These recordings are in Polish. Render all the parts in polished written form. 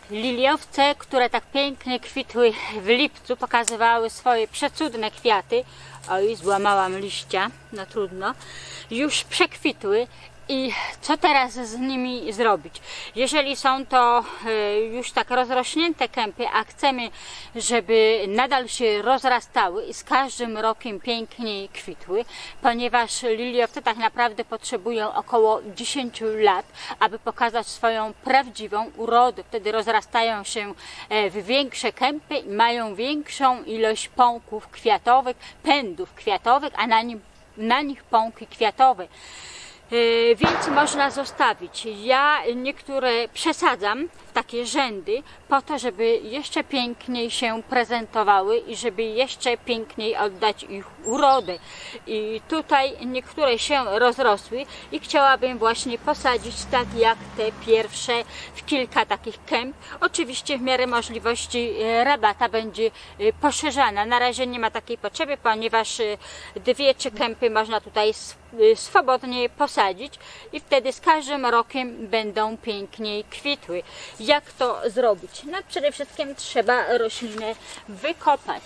liliowce, które tak pięknie kwitły w lipcu, pokazywały swoje przecudne kwiaty. Oj, złamałam liścia, no trudno. Już przekwitły. I co teraz z nimi zrobić? Jeżeli są to już tak rozrośnięte kępy, a chcemy, żeby nadal się rozrastały i z każdym rokiem piękniej kwitły, ponieważ liliowce tak naprawdę potrzebują około 10 lat, aby pokazać swoją prawdziwą urodę. Wtedy rozrastają się w większe kępy i mają większą ilość pąków kwiatowych, pędów kwiatowych, a na nich pąki kwiatowe. Więc można zostawić. Ja niektóre przesadzam w takie rzędy po to, żeby jeszcze piękniej się prezentowały i żeby jeszcze piękniej oddać ich urodę. I tutaj niektóre się rozrosły i chciałabym właśnie posadzić tak jak te pierwsze w kilka takich kęp. Oczywiście w miarę możliwości rabata będzie poszerzana. Na razie nie ma takiej potrzeby, ponieważ 2-3 kępy można tutaj swobodnie posadzić i wtedy z każdym rokiem będą piękniej kwitły. Jak to zrobić? No przede wszystkim trzeba roślinę wykopać.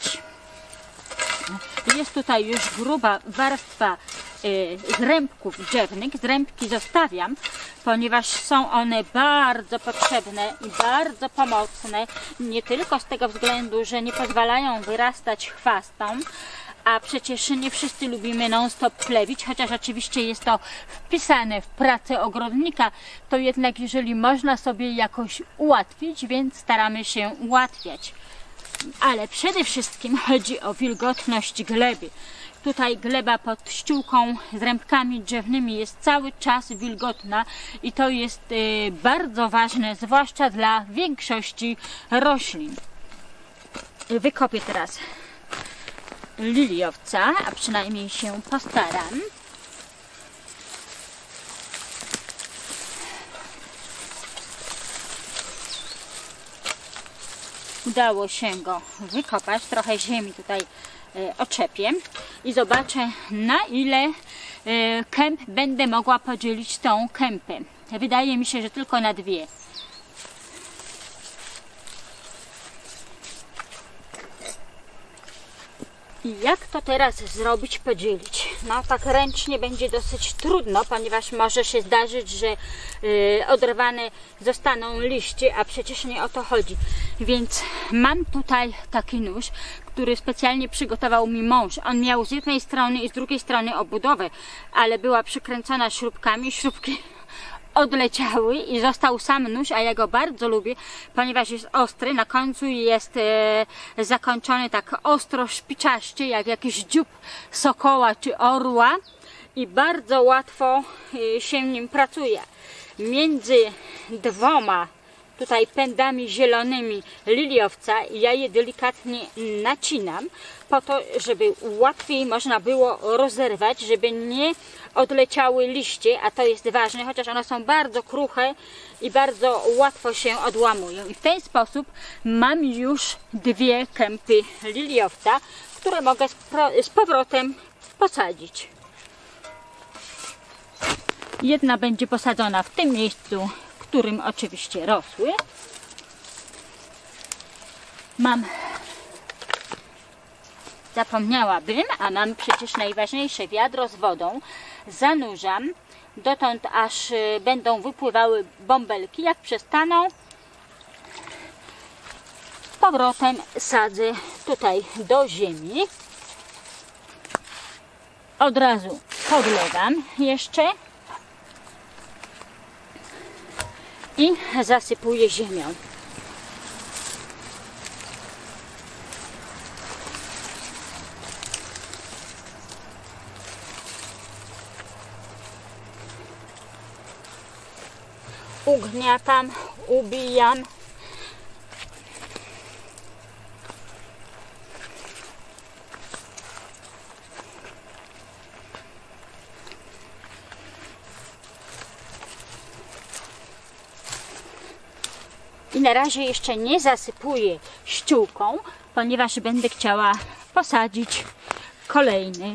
Jest tutaj już gruba warstwa zrębków drzewnych. Zrębki zostawiam, ponieważ są one bardzo potrzebne i bardzo pomocne, nie tylko z tego względu, że nie pozwalają wyrastać chwastom, a przecież nie wszyscy lubimy non-stop plewić, chociaż oczywiście jest to wpisane w pracę ogrodnika, to jednak jeżeli można sobie jakoś ułatwić, więc staramy się ułatwiać. Ale przede wszystkim chodzi o wilgotność gleby. Tutaj gleba pod ściółką z rębkami drzewnymi jest cały czas wilgotna i to jest bardzo ważne, zwłaszcza dla większości roślin. Wykopię teraz liliowca, a przynajmniej się postaram. Udało się go wykopać, trochę ziemi tutaj oczepię i zobaczę, na ile kęp będę mogła podzielić tą kępę. Wydaje mi się, że tylko na 2. I jak to teraz zrobić, podzielić? No tak ręcznie będzie dosyć trudno, ponieważ może się zdarzyć, że oderwane zostaną liście, a przecież nie o to chodzi. Więc mam tutaj taki nóż, który specjalnie przygotował mi mąż. On miał z jednej strony i z drugiej strony obudowę, ale była przykręcona śrubkami. Śrubki odleciały i został sam nóż, a ja go bardzo lubię, ponieważ jest ostry, na końcu jest zakończony tak ostro, szpiczaście, jak jakiś dziób sokoła czy orła i bardzo łatwo się nim pracuje. Między 2 tutaj pędami zielonymi liliowca ja je delikatnie nacinam po to, żeby łatwiej można było rozerwać, żeby nie odleciały liście, a to jest ważne, chociaż one są bardzo kruche i bardzo łatwo się odłamują. I w ten sposób mam już 2 kępy liliowca, które mogę z powrotem posadzić. Jedna będzie posadzona w tym miejscu, w którym oczywiście rosły. Zapomniałabym, a mam przecież najważniejsze wiadro z wodą. Zanurzam dotąd, aż będą wypływały bąbelki. Jak przestaną, z powrotem sadzę tutaj do ziemi. Od razu podlewam jeszcze i zasypuję ziemią. Ugniatam, ubijam. I na razie jeszcze nie zasypuję ściółką, ponieważ będę chciała posadzić kolejny.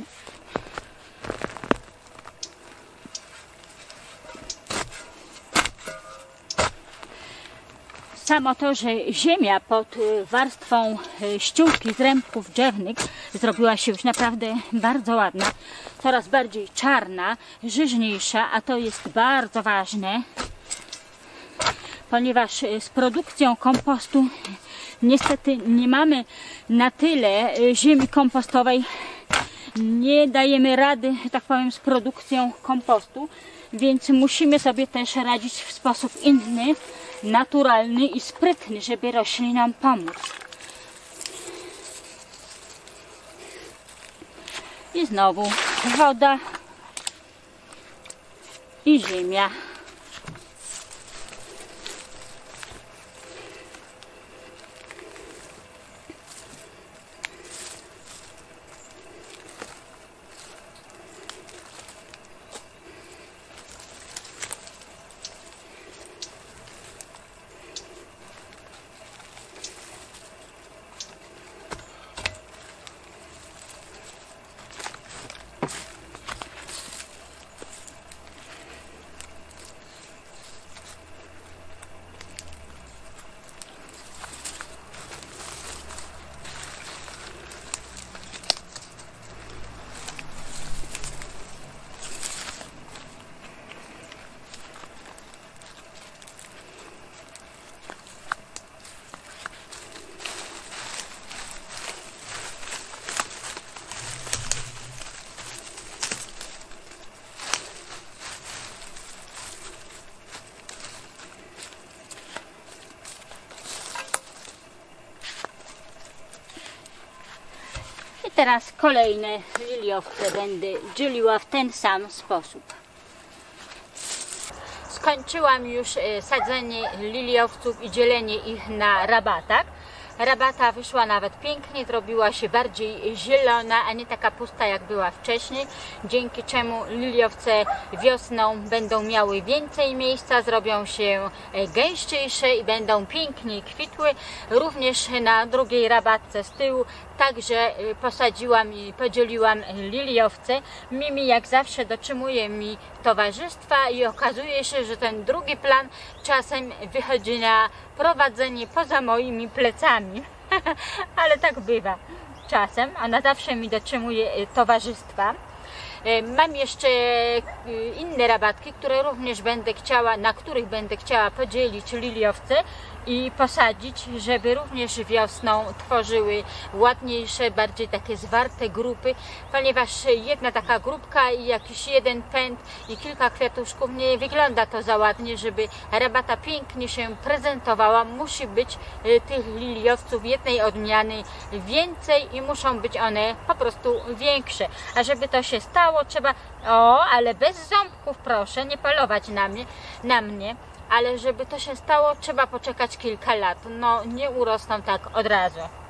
Samo to, że ziemia pod warstwą ściółki z rębków drzewnych zrobiła się już naprawdę bardzo ładna, coraz bardziej czarna, żyźniejsza, a to jest bardzo ważne, ponieważ z produkcją kompostu niestety nie mamy na tyle ziemi kompostowej, nie dajemy rady, że tak powiem, z produkcją kompostu, więc musimy sobie też radzić w sposób inny, naturalny i sprytny, żeby roślinom pomóc. I znowu woda i ziemia. Teraz kolejne liliowce będę dzieliła w ten sam sposób. Skończyłam już sadzenie liliowców i dzielenie ich na rabatach. Rabata wyszła nawet pięknie, zrobiła się bardziej zielona, a nie taka pusta jak była wcześniej, dzięki czemu liliowce wiosną będą miały więcej miejsca, zrobią się gęściejsze i będą pięknie kwitły. Również na drugiej rabatce z tyłu także posadziłam i podzieliłam liliowce. Mimi jak zawsze dotrzymuje mi towarzystwa i okazuje się, że ten drugi plan czasem wychodzi na prowadzenie poza moimi plecami. Ale tak bywa czasem, ona zawsze mi dotrzymuje towarzystwa. Mam jeszcze inne rabatki, które również będę chciała, na których będę chciała podzielić liliowce i posadzić, żeby również wiosną tworzyły ładniejsze, bardziej takie zwarte grupy, ponieważ jedna taka grupka i jakiś jeden pęd i kilka kwiatuszków nie wygląda to za ładnie, żeby rabata pięknie się prezentowała. Musi być tych liliowców jednej odmiany więcej i muszą być one po prostu większe. A żeby to się stało, trzeba, ale bez ząbków proszę, nie polować na mnie. Ale żeby to się stało, trzeba poczekać kilka lat. No nie urosną tak od razu.